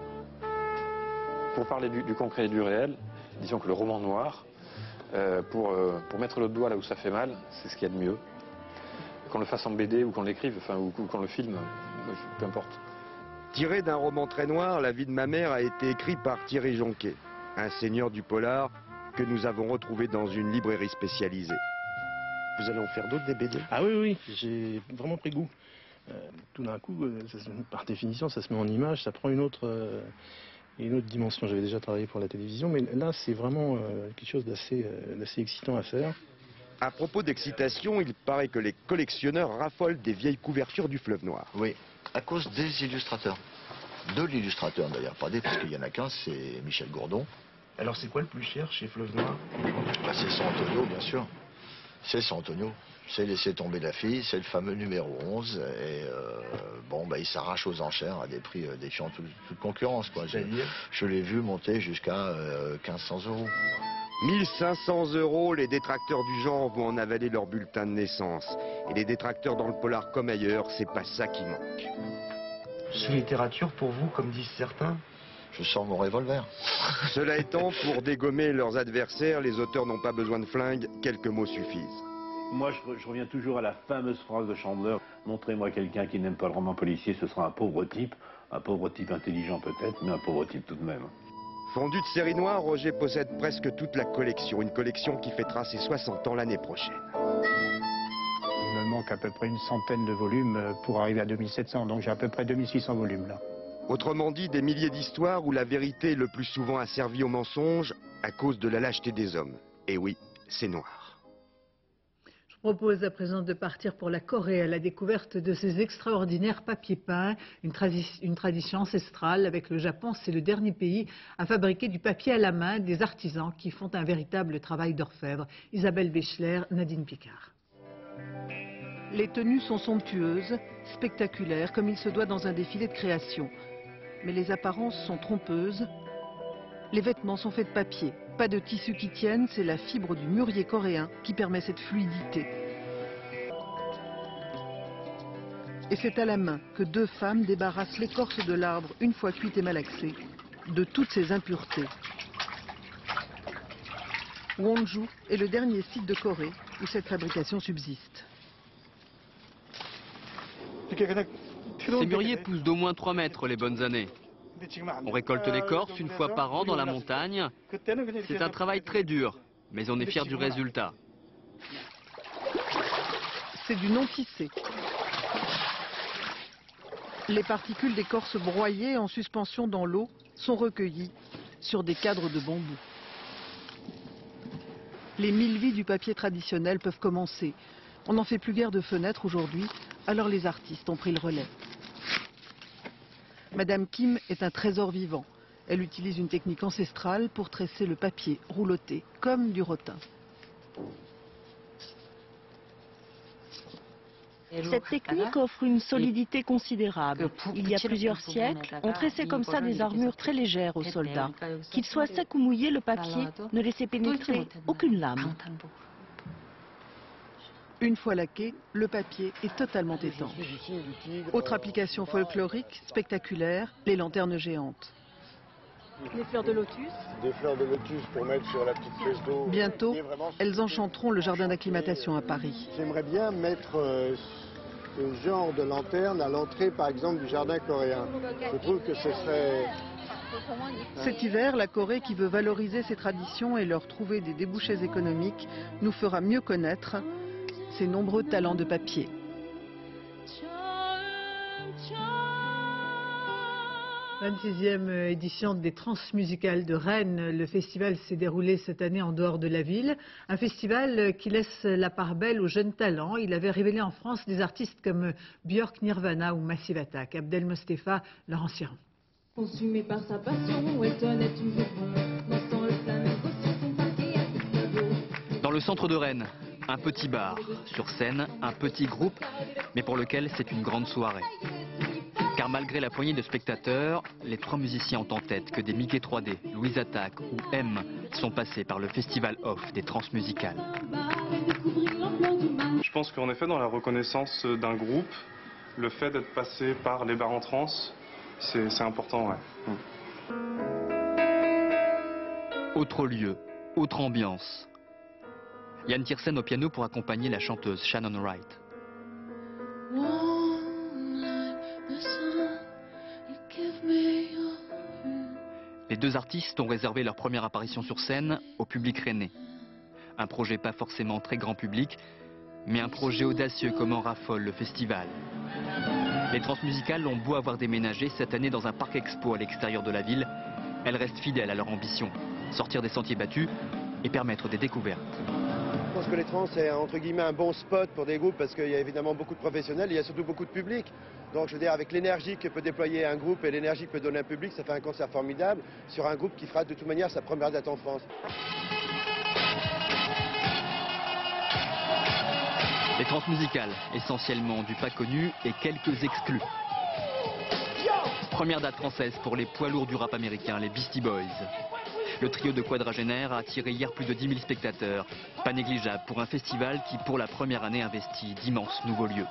[SPEAKER 8] Pour parler du, du concret et du réel, disons que le roman noir, euh, pour, euh, pour mettre le doigt là où ça fait mal, c'est ce qu'il y a de mieux. Qu'on le fasse en B D ou qu'on l'écrive, enfin, ou, ou qu'on le filme, peu importe.
[SPEAKER 30] Tiré d'un roman très noir, La vie de ma mère a été écrit par Thierry Jonquet, un seigneur du polar que nous avons retrouvé dans une librairie spécialisée. Vous allez en faire d'autres des B D?
[SPEAKER 15] Ah oui, oui, j'ai vraiment pris goût. Euh, tout d'un coup, ça, par définition, ça se met en image, ça prend une autre, euh, une autre dimension. J'avais déjà travaillé pour la télévision, mais là, c'est vraiment euh, quelque chose d'assez euh, d'assez excitant à faire.
[SPEAKER 30] À propos d'excitation, il paraît que les collectionneurs raffolent des vieilles couvertures du Fleuve Noir.
[SPEAKER 9] Oui, à cause des illustrateurs. De l'illustrateur d'ailleurs, pas des, parce qu'il y en a qu'un, c'est Michel Gourdon.
[SPEAKER 15] Alors c'est quoi le plus cher chez Fleuve Noir?
[SPEAKER 9] Bah, c'est San Antonio, bien sûr. C'est San Antonio. C'est Laisser tomber la fille, c'est le fameux numéro onze. Et euh, bon, bah, il s'arrache aux enchères à des prix euh, défiant toute, toute concurrence, quoi. Je, je l'ai vu monter jusqu'à euh, quinze cents euros.
[SPEAKER 30] mille cinq cents euros, les détracteurs du genre vont en avaler leur bulletin de naissance. Et les détracteurs dans le polar comme ailleurs, c'est pas ça qui manque.
[SPEAKER 9] C'est littérature pour vous, comme disent certains? Je sors mon revolver.
[SPEAKER 30] Cela étant, pour dégommer leurs adversaires, les auteurs n'ont pas besoin de flingues, quelques mots suffisent.
[SPEAKER 6] Moi, je, je reviens toujours à la fameuse phrase de Chandler. Montrez-moi quelqu'un qui n'aime pas le roman policier, ce sera un pauvre type. Un pauvre type intelligent peut-être, mais un pauvre type tout de même.
[SPEAKER 30] Fondu de série noire, Roger possède presque toute la collection. Une collection qui fêtera ses soixante ans l'année prochaine.
[SPEAKER 33] Il me manque à peu près une centaine de volumes pour arriver à deux mille sept cents, donc j'ai à peu près deux mille six cents volumes là.
[SPEAKER 30] Autrement dit, des milliers d'histoires où la vérité est le plus souvent asservie au mensonge à cause de la lâcheté des hommes. Et oui, c'est noir.
[SPEAKER 1] Je propose à présent de partir pour la Corée à la découverte de ces extraordinaires papiers peints, une, tradi une tradition ancestrale. Avec le Japon, c'est le dernier pays à fabriquer du papier à la main, des artisans qui font un véritable travail d'orfèvre. Isabelle Béchler, Nadine Picard.
[SPEAKER 10] Les tenues sont somptueuses, spectaculaires, comme il se doit dans un défilé de création. Mais les apparences sont trompeuses. Les vêtements sont faits de papier. Pas de tissu qui tienne, c'est la fibre du mûrier coréen qui permet cette fluidité. Et c'est à la main que deux femmes débarrassent l'écorce de l'arbre, une fois cuite et malaxée, de toutes ses impuretés. Wonju est le dernier site de Corée où cette fabrication subsiste.
[SPEAKER 11] Ces mûriers poussent d'au moins trois mètres les bonnes années. On récolte l'écorce une fois par an dans la montagne. C'est un travail très dur, mais on est fier du résultat.
[SPEAKER 10] C'est du non-tissé. Les particules d'écorce broyées en suspension dans l'eau sont recueillies sur des cadres de bambou. Les mille vies du papier traditionnel peuvent commencer. On n'en fait plus guère de fenêtres aujourd'hui, alors les artistes ont pris le relais. Madame Kim est un trésor vivant. Elle utilise une technique ancestrale pour tresser le papier rouloté, comme du rotin.
[SPEAKER 12] Cette technique offre une solidité considérable. Il y a plusieurs siècles, on tressait comme ça des armures très légères aux soldats. Qu'ils soient secs ou mouillés, le papier ne laissait pénétrer aucune lame.
[SPEAKER 10] Une fois laqué, le papier est totalement étanche. Autre application folklorique, spectaculaire, les lanternes géantes.
[SPEAKER 12] Les fleurs de lotus.
[SPEAKER 13] Des fleurs de lotus pour mettre sur la petite pièce d'eau.
[SPEAKER 10] Bientôt, elles enchanteront le jardin d'acclimatation à Paris.
[SPEAKER 13] J'aimerais bien mettre euh, ce genre de lanterne à l'entrée, par exemple, du jardin coréen. Je trouve que ce serait...
[SPEAKER 10] Cet hiver, la Corée, qui veut valoriser ses traditions et leur trouver des débouchés économiques, nous fera mieux connaître ses nombreux talents de papier.
[SPEAKER 1] vingt-sixième édition des Transmusicales de Rennes. Le festival s'est déroulé cette année en dehors de la ville. Un festival qui laisse la part belle aux jeunes talents. Il avait révélé en France des artistes comme Björk, Nirvana ou Massive Attack. Abdel Mostefa, Laurent Siron.
[SPEAKER 2] Consumé par sa passion, Weston est toujours bon. Dansant le flamenco sur son parquet à Chicago.
[SPEAKER 11] Dans le centre de Rennes, un petit bar. Sur scène, un petit groupe, mais pour lequel c'est une grande soirée. Car malgré la poignée de spectateurs, les trois musiciens ont en tête que des Mickey trois D, Louise Attaque ou M sont passés par le festival off des Transmusicales.
[SPEAKER 3] Je pense qu'en effet, dans la reconnaissance d'un groupe, le fait d'être passé par les bars en trans, c'est important, ouais. Mm.
[SPEAKER 11] Autre lieu, autre ambiance. Yann Tiersen au piano pour accompagner la chanteuse Shannon Wright. Les deux artistes ont réservé leur première apparition sur scène au public rennais. Un projet pas forcément très grand public, mais un projet audacieux comme en raffole le festival. Les Transmusicales ont beau avoir déménagé cette année dans un parc expo à l'extérieur de la ville, elles restent fidèles à leur ambition, sortir des sentiers battus et permettre des découvertes.
[SPEAKER 4] Je pense que les trans c'est entre guillemets un bon spot pour des groupes parce qu'il y a évidemment beaucoup de professionnels, il y a surtout beaucoup de public. Donc je veux dire avec l'énergie que peut déployer un groupe et l'énergie que peut donner un public, ça fait un concert formidable sur un groupe qui fera de toute manière sa première date en France.
[SPEAKER 11] Les Transmusicales, essentiellement du pas connu et quelques exclus. Première date française pour les poids lourds du rap américain, les Beastie Boys. Le trio de quadragénaires a attiré hier plus de dix mille spectateurs. Pas négligeable pour un festival qui, pour la première année, investit d'immenses nouveaux lieux.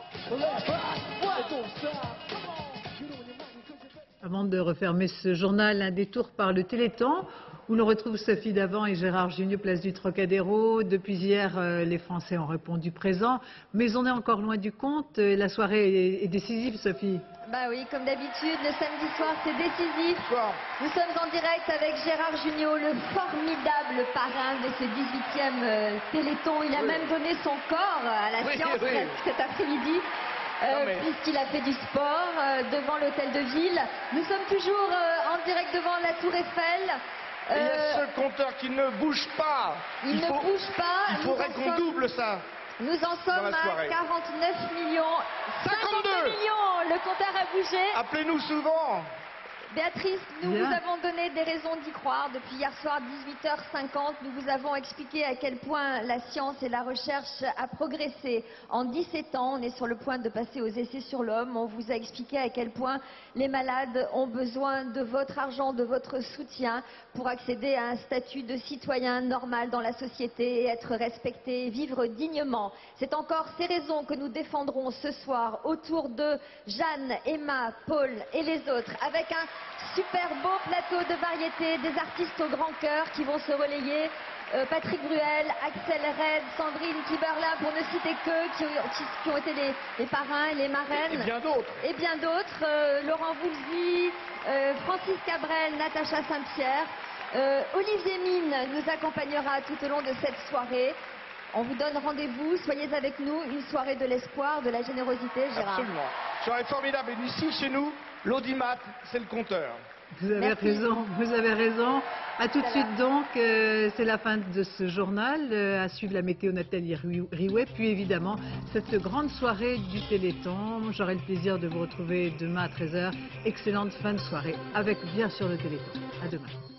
[SPEAKER 1] Avant de refermer ce journal, un détour par le Téléthon, où l'on retrouve Sophie Davant et Gérard Jugnot, place du Trocadéro. Depuis hier, euh, les Français ont répondu présent, mais on est encore loin du compte. La soirée est, est décisive, Sophie.
[SPEAKER 5] Bah oui, comme d'habitude, le samedi soir, c'est décisif. Nous sommes en direct avec Gérard Jugnot, le formidable parrain de ce dix-huitième euh, Téléthon. Il a oui. même donné son corps à la oui, science oui. cet après-midi. Euh, mais... puisqu'il a fait du sport euh, devant l'hôtel de ville. Nous sommes toujours euh, en direct devant la Tour Eiffel.
[SPEAKER 14] Euh, il y a ce compteur qui ne bouge pas.
[SPEAKER 5] Il, il ne faut, bouge pas.
[SPEAKER 14] Il faudrait qu'on double ça.
[SPEAKER 5] Nous en sommes à quarante-neuf millions.
[SPEAKER 14] cinquante-deux
[SPEAKER 5] millions. Le compteur a bougé.
[SPEAKER 14] Appelez-nous souvent.
[SPEAKER 5] Béatrice, nous Bien. vous avons donné des raisons d'y croire. Depuis hier soir, dix-huit heures cinquante, nous vous avons expliqué à quel point la science et la recherche a progressé. En dix-sept ans, on est sur le point de passer aux essais sur l'homme. On vous a expliqué à quel point les malades ont besoin de votre argent, de votre soutien pour accéder à un statut de citoyen normal dans la société et être respecté, vivre dignement. C'est encore ces raisons que nous défendrons ce soir autour de Jeanne, Emma, Paul et les autres, avec un super beau plateau de variété, des artistes au grand cœur qui vont se relayer. Euh, Patrick Bruel, Axel Red, Sandrine Kiberlin, pour ne citer qu'eux, qui, qui, qui ont été les, les parrains et les marraines.
[SPEAKER 14] Et, et bien d'autres.
[SPEAKER 5] Et bien d'autres. Euh, Laurent Voulzy, euh, Francis Cabrel, Natacha Saint-Pierre. Euh, Olivier Mine nous accompagnera tout au long de cette soirée. On vous donne rendez-vous, soyez avec nous, une soirée de l'espoir, de la générosité, Gérard.
[SPEAKER 14] Absolument. Soirée formidable. Et ici, chez nous, l'audimat, c'est le compteur.
[SPEAKER 1] Vous avez Merci. raison, vous avez raison. À tout de suite donc, euh, c'est la fin de ce journal. Euh, à suivre la météo Nathalie Riouet, puis évidemment cette grande soirée du Téléthon. J'aurai le plaisir de vous retrouver demain à treize heures. Excellente fin de soirée avec bien sûr le Téléthon. À demain.